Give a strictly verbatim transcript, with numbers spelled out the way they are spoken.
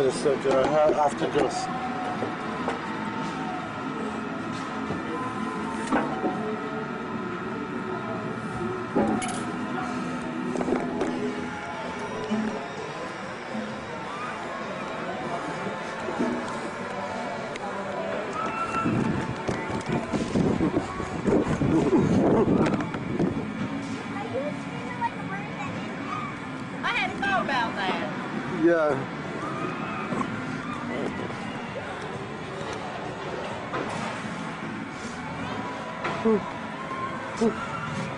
is that uh, after this. I hadn't thought about that. Yeah. Hmm. Hmm.